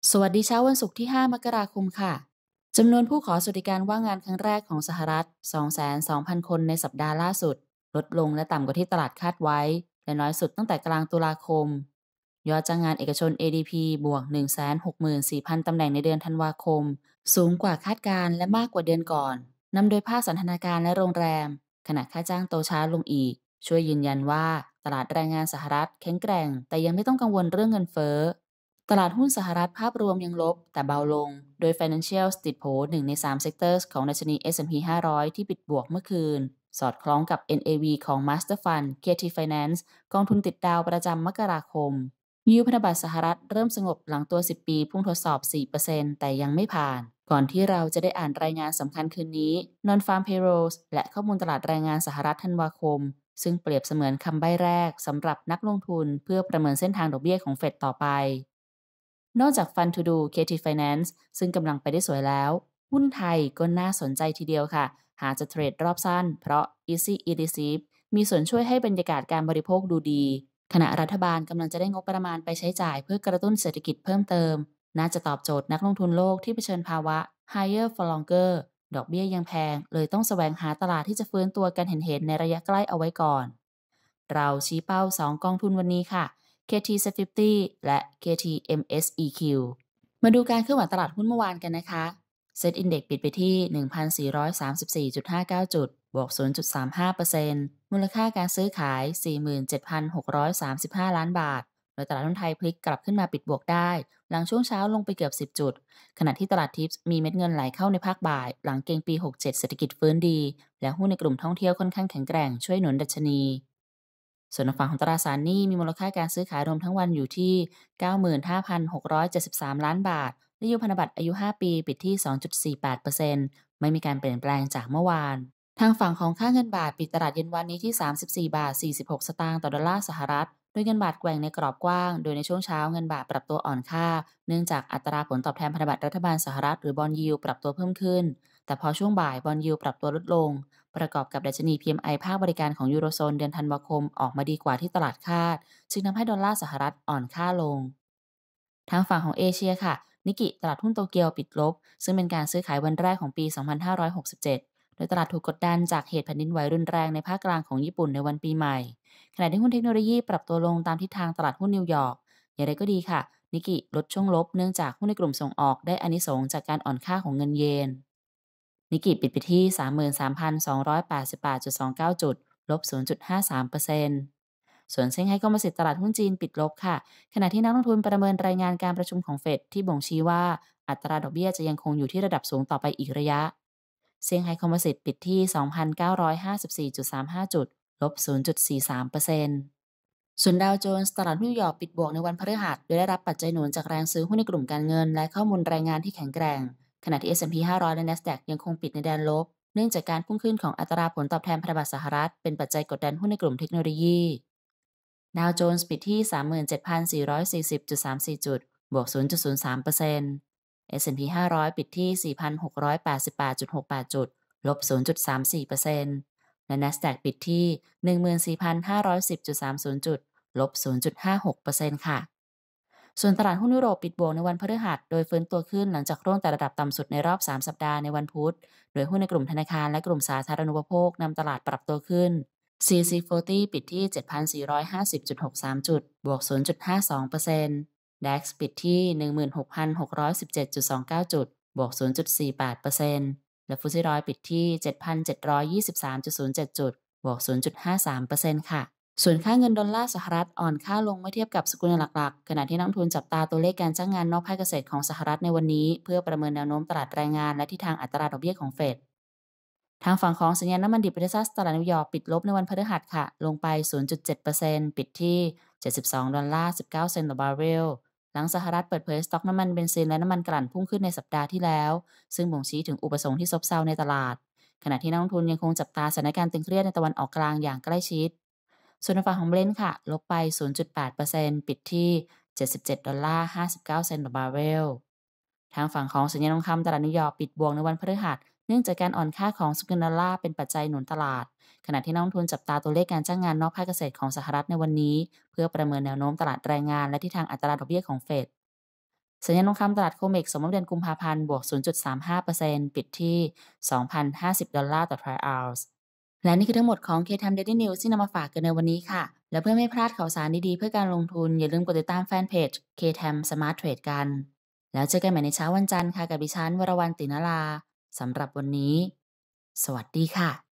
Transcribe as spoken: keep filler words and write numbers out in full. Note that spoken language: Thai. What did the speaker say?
สวัสดีเช้าวันศุกร์ที่ ห้า มกราคมค่ะ จำนวนผู้ขอสวัสดิการว่างงานครั้งแรกของสหรัฐ สองแสนสองพัน คนในสัปดาห์ล่าสุด ลดลงและต่ำกว่าที่ตลาดคาดไว้ และน้อยสุดตั้งแต่กลางตุลาคม ยอดจ้างงานเอกชน เอ ดี พี บวก หนึ่งแสนหกหมื่นสี่พัน ตำแหน่งในเดือนธันวาคม สูงกว่าคาดการณ์และมากกว่าเดือนก่อน นำโดยภาคสันทนาการและโรงแรม ขณะค่าจ้างโตช้าลงอีก ช่วยยืนยันว่าตลาดแรงงานสหรัฐแข็งแกร่ง แต่ยังไม่ต้องกังวลเรื่องเงินเฟ้อ ตลาดหุ้นสหรัฐภาพรวมยังลบแต่เบาลง โดย Financials ติดโผหนึ่งในสามเซกเตอร์ของดัชนี เอส แอนด์ พี ห้าร้อย ที่ปิดบวกเมื่อคืน สอดคล้องกับ เอ็น เอ วี ของ Master Fund เค ที Finance กองทุนติดดาวประจำมกราคม ยิลด์พันธบัตรสหรัฐเริ่มสงบหลังตัว สิบ ปีพุ่งทดสอบ สี่เปอร์เซ็นต์ แต่ยังไม่ผ่าน ก่อนที่เราจะได้อ่านรายงานสำคัญคืนนี้ Non-Farm Payrolls และข้อมูลตลาดแรงงานสหรัฐธันวาคม ซึ่งเปรียบเสมือนคำใบ้แรกสำหรับนักลงทุนเพื่อประเมินเส้นทางดอกเบี้ยของเฟดต่อไป นอกจาก Fund to Do เค ที Finance ซึ่งกำลังไปได้สวยแล้ว หุ้นไทยก็น่าสนใจทีเดียวค่ะ หากจะเทรดรอบสั้น เพราะ Easy e-receipt มีส่วนช่วยให้บรรยากาศการบริโภคดูดี ขณะรัฐบาลกำลังจะได้งบประมาณไปใช้จ่ายเพื่อกระตุ้นเศรษฐกิจเพิ่มเติม น่าจะตอบโจทย์นักลงทุนโลกที่เผชิญภาวะ Higher for longer ดอกเบี้ยยังแพง เลยต้องแสวงหาตลาดที่จะฟื้นตัวกันเห็นๆในระยะใกล้เอาไว้ก่อน เราชี้เป้า สอง กองทุนวันนี้ค่ะ เค ที เซ็ต ห้าสิบ และ เค ที เอ็ม เอส อี คิว มาดูการเคลื่อนไหวตลาดหุ้นเมื่อวานกันนะคะ Set Index ปิดไปที่ หนึ่งพันสี่ร้อยสามสิบสี่จุดห้าเก้า จุด บวก ศูนย์จุดสามห้าเปอร์เซ็นต์ มูลค่าการซื้อขาย สี่หมื่นเจ็ดพันหกร้อยสามสิบห้า ล้านบาท โดยตลาดหุ้นไทยพลิกกลับขึ้นมาปิดบวกได้ หลังช่วงเช้าลงไปเกือบ สิบ จุด ขณะที่ตลาดทิปส์มีเม็ดเงินไหลเข้าในภาคบ่าย หลังเก็งปี หกเจ็ด เศรษฐกิจฟื้นดี และหุ้นในกลุ่มท่องเที่ยวค่อนข้างแข็งแกร่งช่วยหนุนดัชนี ส่วนฝั่งของตราสารหนี้มีมูลค่าการซื้อขายรวมทั้งวันอยู่ที่ เก้าหมื่นห้าพันหกร้อยเจ็ดสิบสาม ล้านบาทและยิลด์พันธบัตรอายุ ห้า ปีปิดที่ สองจุดสี่แปดเปอร์เซ็นต์ ไม่มีการเปลี่ยนแปลงจากเมื่อวาน ทางฝั่งของค่าเงินบาทปิดตลาดเย็นวันนี้ที่ สามสิบสี่บาทสี่สิบหก สตางค์ต่อดอลลาร์สหรัฐ โดยเงินบาทแกว่งในกรอบกว้าง โดยในช่วงเช้าเงินบาทปรับตัวอ่อนค่า เนื่องจากอัตราผลตอบแทนพันธบัตรรัฐบาลสหรัฐหรือบอนด์ยิลด์ปรับตัวเพิ่มขึ้น แต่พอช่วงบ่ายบอนด์ยิลด์ปรับตัวลดลง ประกอบกับดัชนี พี เอ็ม ไอ ภาคบริการของยูโรโซนเดือนธันวาคมออกมาดีกว่าที่ตลาดคาด จึงทำให้ดอลลาร์สหรัฐอ่อนค่าลง ทางฝั่งของเอเชียค่ะ นิกกิตลาดหุ้นโตเกียวปิดลบ ซึ่งเป็นการซื้อขายวันแรกของปี สองพันห้าร้อยหกสิบเจ็ด โดยตลาดถูกกดดันจากเหตุแผ่นดินไหวรุนแรงในภาคกลางของญี่ปุ่นในวันปีใหม่ ขณะที่หุ้นเทคโนโลยีปรับตัวลงตามทิศทางตลาดหุ้นนิวยอร์ก อย่างไรก็ดีค่ะ นิกกิลดช่วงลบเนื่องจากหุ้นในกลุ่มส่งออกได้อานิสงส์จากการอ่อนค่าของเงินเยน นิกกิปิดไปที่ สามหมื่นสามพันสองร้อยแปดสิบแปดจุดสองเก้า จุด ลบ ศูนย์จุดห้าสามเปอร์เซ็นต์ ส่วนเซี่ยงไฮ้คอมโพสิตตลาดหุ้นจีนปิดลบค่ะ ขณะที่นักลงทุนประเมินรายงานการประชุมของเฟดที่บ่งชี้ว่าอัตราดอกเบี้ยจะยังคงอยู่ที่ระดับสูงต่อไปอีกระยะ เซี่ยงไฮ้คอมโพสิตปิดที่ สองพันเก้าร้อยห้าสิบสี่จุดสามห้า จุด ลบ ศูนย์จุดสี่สามเปอร์เซ็นต์ ส่วนดาวโจนส์ตลาดหุ้นนิวยอร์กปิดบวกในวันพฤหัสโดยได้รับปัจจัยหนุนจากแรงซื้อหุ้นในกลุ่มการเงินและข้อมูลรายงานที่แข็งแกร่ง ขณะที่ เอส แอนด์ พี ห้าร้อยและ NASDAQ ยังคงปิดในแดนลบ เนื่องจากการพุ่งขึ้นของอัตราผลตอบแทนพันธบัตรสหรัฐเป็นปัจจัยกดดันหุ้นในกลุ่มเทคโนโลยีดาวโจนส์ปิดที่ สามหมื่นเจ็ดพันสี่ร้อยสี่สิบจุดสามสี่ จุด บวก ศูนย์จุดศูนย์สามเปอร์เซ็นต์ เอส แอนด์ พี ห้าร้อยปิดที่ สี่พันหกร้อยแปดสิบแปดจุดหกแปด จุด ลบ ศูนย์จุดสามสี่เปอร์เซ็นต์ และ NASDAQ ปิดที่ หนึ่งหมื่นสี่พันห้าร้อยสิบจุดสามศูนย์ จุด ลบ ศูนย์จุดห้าหกเปอร์เซ็นต์ ค่ะ ส่วนตลาดหุ้นยุโรปปิดบวกในวันพฤหัสโดยฟื้นตัวขึ้นหลังจากร่วงแต่ระดับต่ำสุดในรอบ สาม สัปดาห์ในวันพุธ โดยหุ้นในกลุ่มธนาคารและกลุ่มสาธารณูปโภคนำตลาดปรับตัวขึ้น ซี ซี สี่สิบ ปิดที่ เจ็ดพันสี่ร้อยห้าสิบจุดหกสาม จุด บวก ศูนย์จุดห้าสองเปอร์เซ็นต์ ดัค ปิดที่ หนึ่งหมื่นหกพันหกร้อยสิบเจ็ดจุดสองเก้า จุด บวก ศูนย์จุดสี่แปดเปอร์เซ็นต์ และฟุตซี่ร้อยปิดที่ เจ็ดพันเจ็ดร้อยยี่สิบสามจุดศูนย์เจ็ด จุด บวก ศูนย์จุดห้าสามเปอร์เซ็นต์ ค่ะ ส่วนค่าเงินดอลลาร์สหรัฐอ่อนค่าลงเมื่อเทียบกับสกุลเงินหลักๆ ขณะที่นักลงทุนจับตาตัวเลขการจ้างงานนอกภาคเกษตรของสหรัฐในวันนี้เพื่อประเมินแนวโน้มตลาดแรงงานและทิศทางอัตราดอกเบี้ยของเฟด ทางฝั่งของสัญญาณน้ำมันดิบเบรนท์ตลาดนิวยอร์กปิดลบในวันพฤหัสค่ะลงไป ศูนย์จุดเจ็ดเปอร์เซ็นต์ ปิดที่ เจ็ดสิบสองดอลลาร์สิบเก้าเซนต์ต่อบาร์เรล หลังสหรัฐเปิดเผยสต็อกน้ำมันเบนซินและน้ำมันกลั่นพุ่งขึ้นในสัปดาห์ที่แล้วซึ่งบ่งชี้ถึงอุปสงค์ที่ซบเซาในตลาดขณะที่นักลงทุนยังคงจับตาสถานการณ์ตึงเครียดในตะวันออกกลางอย่างใกล้ชิดส่วนฝั่งของเบรนท์ค่ะลบไป ศูนย์จุดแปดเปอร์เซ็นต์ ปิดที่เจ็ดสิบเจ็ดดอลลาร์ห้าสิบเก้าเซนต์ต่อบาร์เรลทางฝั่งของสัญญาณทองคำตลาดนิวยอร์กปิดบวกในวันพฤหัสเนื่องจากการอ่อนค่าของสกุลดอลลาร์เป็นปัจจัยหนุนตลาดขณะที่นักลงทุนจับตาตัวเลขการจ้างงานนอกภาคเกษตรของสหรัฐในวันนี้เพื่อประเมินแนวโน้มตลาดแรงงานและทิศทางอัตราดอกเบี้ยของเฟดสัญญาณทองคำตลาดโคเมกสองเดือนกุมภาพันธ์บวก ศูนย์จุดสามห้าเปอร์เซ็นต์ ปิดที่ สองพันห้าสิบ ดอลลาร์ต่อทรอยออนซ์และนี่คือทั้งหมดของ K-Time Daily News ที่นำมาฝากกันในวันนี้ค่ะ และเพื่อไม่พลาดข่าวสารดีๆเพื่อการลงทุนอย่าลืมกดติดตามแฟนเพจ K-Time Smart Trade กันแล้วเจอกันใหม่ในเช้าวันจันทร์ค่ะกับดิฉันวรวรรณ ติณราสำหรับวันนี้สวัสดีค่ะ